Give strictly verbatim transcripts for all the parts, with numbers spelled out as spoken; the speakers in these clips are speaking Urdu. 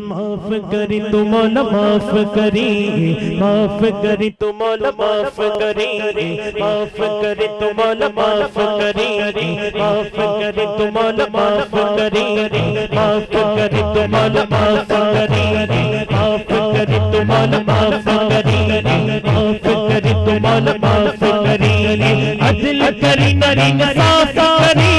معاف کری تو مولا معاف کری معاف کری تو مولا معاف کری معاف کری تو مولا معاف کری معاف کری تو مولا معاف کری معاف کری تو مولا معاف کری معاف کری تو مولا معاف کری معاف کری تو مولا معاف کری عدل کری نری انصاف کری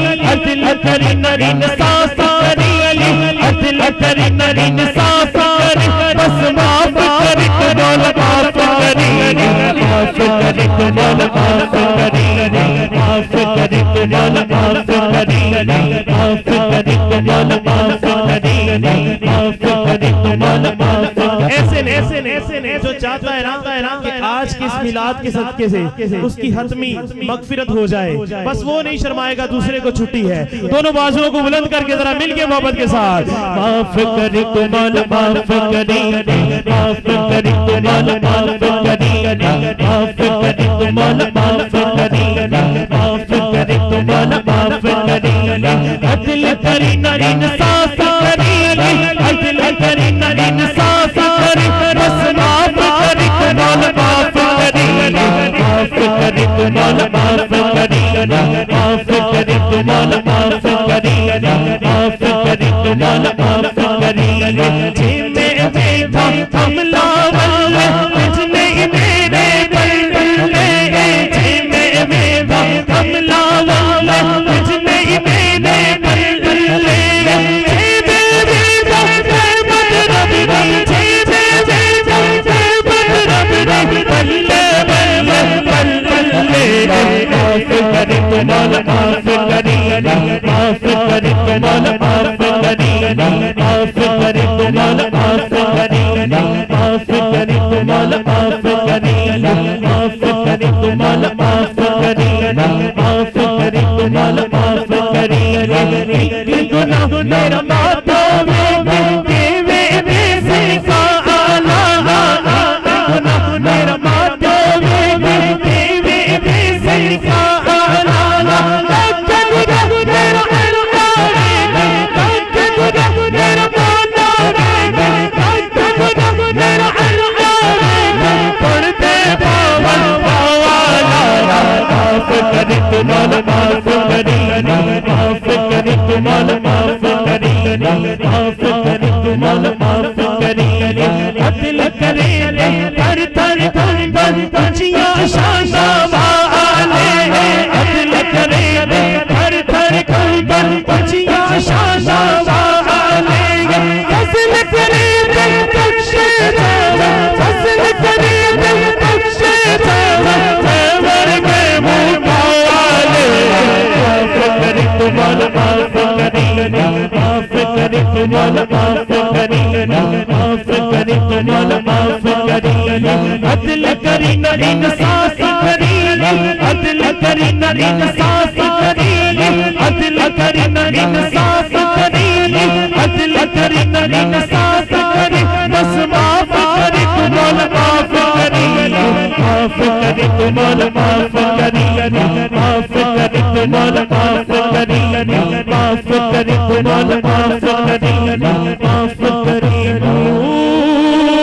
عدل کری نری انصاف کری عدل کری نری انصاف کری بس معاف کری تو مولا معاف کری معاف کری تو مولا معاف کری معاف کری تو مولا معاف کری معاف کری تو مولا معاف کری معاف کری تو مولا معاف کری ایسے ایسے ایسے جو چاہتا ہے نا کہ آج کی اس میلاد کے صدقے سے اس کی حتمی مغفرت ہو جائے بس وہ نہیں شرمائے گا دوسرے کو چھٹی ہے دونوں بازوؤں کو بلند کر کے ذرا مل کے محبت کے ساتھ معاف کری تو مولا معاف کری معاف کری تو مولا معاف کری معاف کری تو مولا معاف کری معاف کری تو مولا معاف کری عدل کری نری انصاف کری عدل کری نری انصاف کری بس معاف کری تو مولا معاف کری معاف کری تو مولا معاف کری معاف کری تو مولا معاف کری معاف کری تو مولا معاف کری جی میں بیٹھا حملہ والے تجھنے میرے بلبلے جی میں بیٹھا حملہ والے تجھنے میرے بلبلے جی میں بیٹھا بد رب جی میں بیٹھا بد رب بلے بلے بلبلے معاف کری تو مولا معاف کری معاف کری تو مولا معاف کری معاف کری تو مولا معاف کری معاف کری تو مولا معاف کری معاف کری تو مولا معاف کری معاف کری تو مولا معاف کری ایک گناہ میرا معاف دیوے میں سے آلہ گناہ میرا معاف دیوے میں سے آلہ مولا معاف کری معاف کری تو مولا معاف کری معاف کری تو مولا معاف کری عدل کرے تر تر تر تر پنچیاں شانا والے عدل کرے تر تر تر تر پنچیاں شانا والے فضل کرے بخشے فضل کرے بخشے مولا معاف کری معاف کری تو مولا معاف کری معاف کری تو مولا معاف کری عدل کری نری انصاف کری عدل کری نری انصاف کری عدل کری نری انصاف کری عدل کری نری انصاف کری بس معاف کری تو مولا معاف کری معاف کری تو مولا معاف کری معاف کری تو مولا معاف کری معاف کری تو مولا معاف کری معاف کری